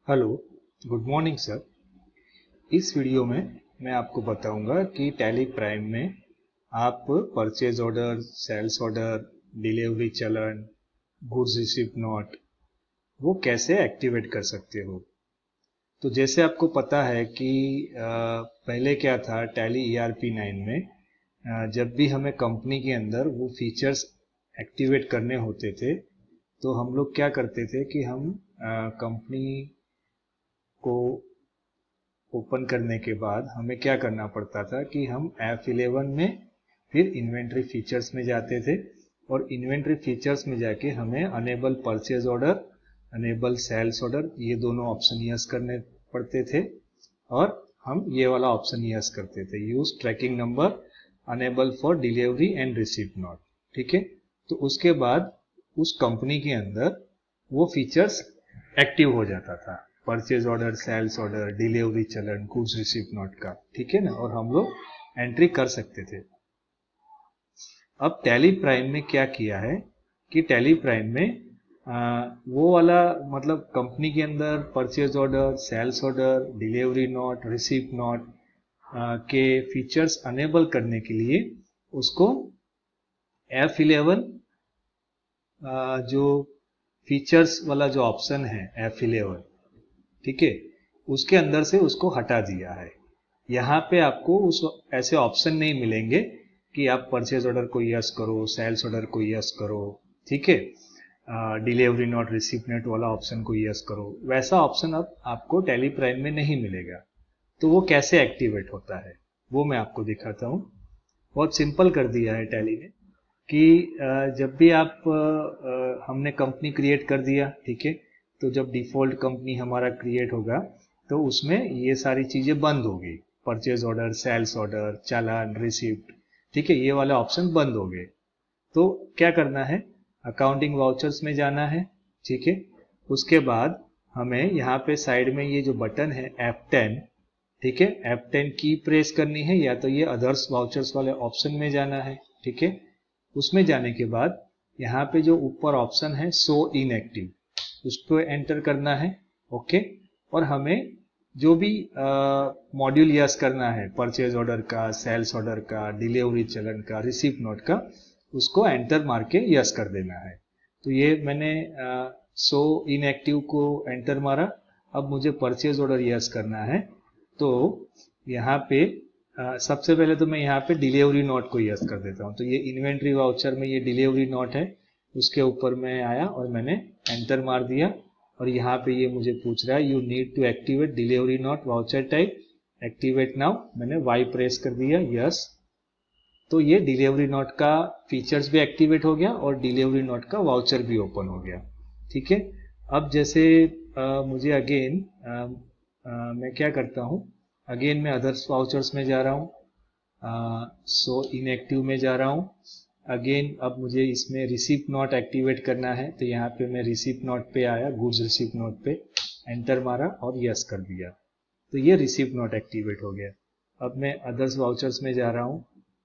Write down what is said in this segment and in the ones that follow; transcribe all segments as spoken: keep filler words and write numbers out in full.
Hello, good morning sir. इस video में मैं आपको बताऊंगा कि टैली प्राइम में आप purchase order, sales order, delivery challan, goods receipt note वो कैसे एक्टिवेट कर सकते हो। तो जैसे आपको पता है कि पहले क्या था, Tally E R P nine में जब भी हमें कंपनी के अंदर वो फीचर्स एक्टिवेट करने होते थे तो हम लोग क्या करते थे कि हम कंपनी को ओपन करने के बाद हमें क्या करना पड़ता था कि हम एफ इलेवन में फिर इन्वेंट्री फीचर्स में जाते थे और इन्वेंट्री फीचर्स में जाके हमें enable purchase order, enable sales order ये दोनों ऑप्शन यस करने पड़ते थे और हम ये वाला ऑप्शन यस करते थे, use tracking number enable for delivery and receipt note. ठीक है, तो उसके बाद उस कंपनी के अंदर वो फीचर्स एक्टिव हो जाता था, purchase order, sales order, delivery challan, goods receipt note का। ठीक है ना, और हम लोग एंट्री कर सकते थे। अब टैली प्राइम में क्या किया है कि टैली प्राइम में आ, वो वाला मतलब कंपनी के अंदर purchase order, sales order, delivery note, receipt note के फीचर्स अनेबल करने के लिए उसको एफ इलेवन जो फीचर्स वाला जो ऑप्शन है एफ इलेवन, ठीक है, उसके अंदर से उसको हटा दिया है। यहाँ पे आपको उस ऐसे ऑप्शन नहीं मिलेंगे कि आप परचेज ऑर्डर को यस करो, सेल्स ऑर्डर को यस करो, ठीक है, डिलीवरी नोट, रिसीप्ट नोट वाला ऑप्शन को यस करो, वैसा ऑप्शन अब आपको टैली प्राइम में नहीं मिलेगा। तो वो कैसे एक्टिवेट होता है वो मैं आपको दिखाता हूँ। बहुत सिंपल कर दिया है टैली ने कि जब भी आप हमने कंपनी क्रिएट कर दिया, ठीक है, तो जब डिफॉल्ट कंपनी हमारा क्रिएट होगा तो उसमें ये सारी चीजें बंद होगी, purchase order, sales order, challan, receipt, ठीक है, ये वाले ऑप्शन बंद हो गए। तो क्या करना है, अकाउंटिंग वाउचर्स में जाना है, ठीक है, उसके बाद हमें यहाँ पे साइड में ये जो बटन है एफ टेन, ठीक है, एफ टेन की प्रेस करनी है, या तो ये अदर्स वाउचर्स वाले ऑप्शन में जाना है, ठीक है। उसमें जाने के बाद यहाँ पे जो ऊपर ऑप्शन है शो इनएक्टिव, उसको एंटर करना है, ओके। और हमें जो भी मॉड्यूल यस करना है, परचेज ऑर्डर का, सेल्स ऑर्डर का, डिलीवरी चलन का, रिसीप्ट नोट का, उसको एंटर मार के यस कर देना है। तो ये मैंने शो इनएक्टिव को एंटर मारा। अब मुझे परचेज ऑर्डर यस करना है, तो यहाँ पे आ, सबसे पहले तो मैं यहाँ पे डिलीवरी नोट को यस कर देता हूँ। तो ये इन्वेंट्री वाउचर में ये डिलीवरी नोट है, उसके ऊपर मैं आया और मैंने एंटर मार दिया और यहाँ पे ये मुझे पूछ रहा है you need to activate delivery note voucher type, activate now. मैंने वाई प्रेस कर दिया, यस। तो ये डिलीवरी नोट का फीचर्स भी एक्टिवेट हो गया और डिलीवरी नोट का वाउचर भी ओपन हो गया, ठीक है। अब जैसे आ, मुझे अगेन मैं क्या करता हूँ, अगेन मैं अदर्स वाउचर्स में जा रहा हूँ, सो इनएक्टिव में जा रहा हूँ। अगेन अब मुझे इसमें रिसीप्ट नोट एक्टिवेट करना है, तो यहाँ पे मैं रिसीप्ट नोट पे आया, गुड्स रिसीप्ट नोट पे एंटर मारा और यस कर दिया, तो ये रिसीप्ट नोट एक्टिवेट हो गया। अब मैं अदर्स वाउचर्स में जा रहा हूँ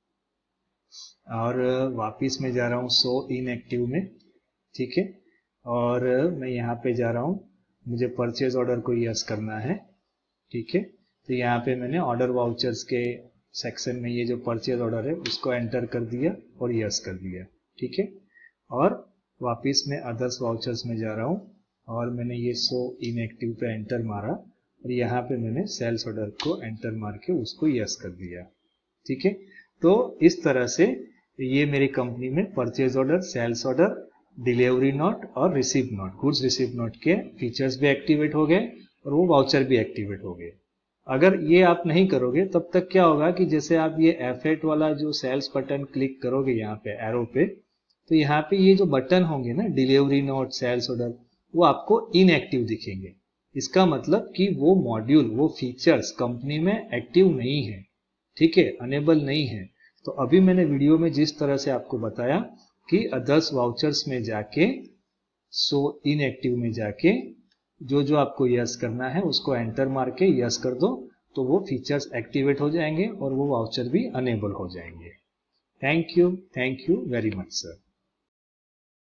और वापिस में जा रहा हूँ सो इनएक्टिव में, ठीक है, और मैं यहाँ पे जा रहा हूँ, मुझे परचेज ऑर्डर को यस करना है, ठीक है। तो यहाँ पे मैंने ऑर्डर वाउचर्स के सेक्शन में ये जो परचेज ऑर्डर है उसको एंटर कर दिया और यस कर दिया, ठीक है। और वापिस मैं अदर्स वाउचर्स में जा रहा हूँ और मैंने ये शो इनएक्टिव पे एंटर मारा और यहाँ पे मैंने सेल्स ऑर्डर को एंटर मार के उसको यस कर दिया, ठीक है। तो इस तरह से ये मेरी कंपनी में purchase order, sales order, delivery note और receipt note, goods receipt note के फीचर्स भी एक्टिवेट हो गए और वो वाउचर भी एक्टिवेट हो गए। अगर ये आप नहीं करोगे तब तक क्या होगा कि जैसे आप ये एफ एट वाला जो सेल्स बटन क्लिक करोगे यहाँ पे एरो पे, तो यहाँ पे ये जो बटन होंगे ना, डिलीवरी नोट, सेल्स ऑर्डर, वो आपको इनएक्टिव दिखेंगे। इसका मतलब कि वो मॉड्यूल, वो फीचर्स कंपनी में एक्टिव नहीं है, ठीक है, अनेबल नहीं है। तो अभी मैंने वीडियो में जिस तरह से आपको बताया कि अदर्स वाउचर्स में जाके, सो इनएक्टिव में जाके जो जो आपको यस करना है उसको एंटर मार के यस कर दो, तो वो फीचर्स एक्टिवेट हो जाएंगे और वो वाउचर भी अनेबल हो जाएंगे। Thank you, thank you very much sir.